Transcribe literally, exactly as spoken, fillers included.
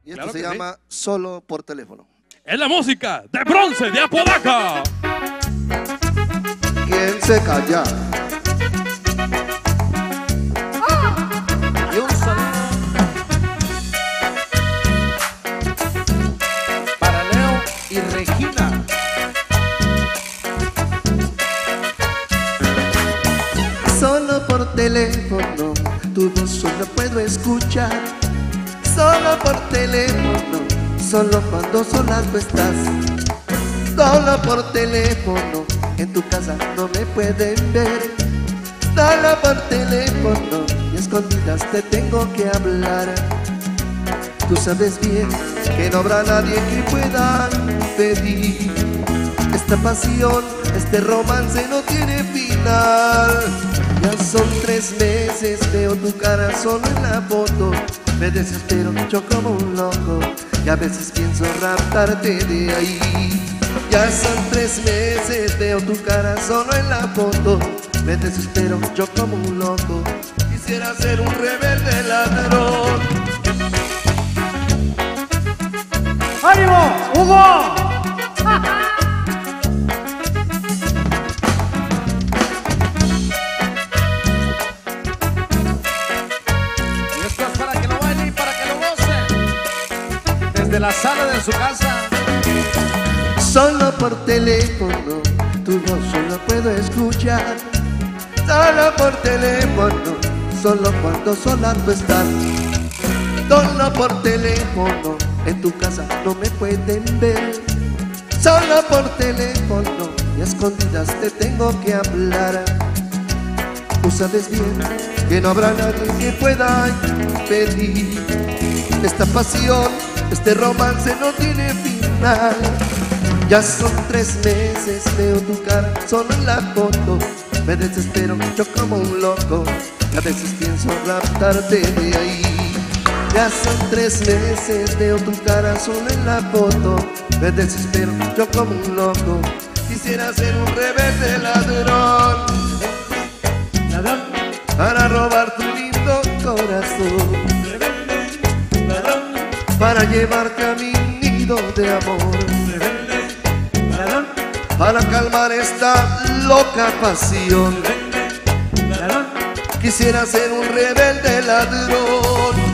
Y esto Claro se que llama sí. Solo por teléfono. Es la música de Bronce de Apodaca. ¿Quién se calla? Y un saludo para Leo y Regina. Solo por teléfono, tu voz solo puedo escuchar. Solo por teléfono, solo cuando sola tú estás. Solo por teléfono, en tu casa no me pueden ver. Solo por teléfono, y escondidas te tengo que hablar. Tú sabes bien que no habrá nadie que pueda pedir. Esta pasión, este romance no tiene final. Ya son tres meses, veo tu cara solo en la foto. Me desespero mucho como un loco y a veces pienso raptarte de ahí. Ya son tres meses, veo tu cara solo en la foto. Me desespero mucho como un loco, quisiera ser un rebelde ladrón. ¡Ánimo, Hugo! Y esto es para que lo bailen y para que lo gocen desde la sala de su casa. Solo por teléfono, tu voz solo puedo escuchar. Solo por teléfono, solo cuando sola tú estás. Solo por teléfono, en tu casa no me pueden ver. Solo por teléfono, y a escondidas te tengo que hablar. Tú sabes bien que no habrá nadie que pueda impedir. Esta pasión, este romance no tiene final. Ya son tres meses, veo tu cara solo en la foto. Me desespero mucho como un loco y a veces pienso raptarte de ahí. Ya son tres meses, veo tu cara solo en la foto. Me desespero mucho como un loco, quisiera ser un rebelde ladrón. Ladrón, Para robar tu lindo corazón, rebelde, ladrón, para llevarte a mi nido de amor, rebelde, ladrón, para calmar esta loca pasión. rebelde, ladrón. Quisiera ser un rebelde ladrón.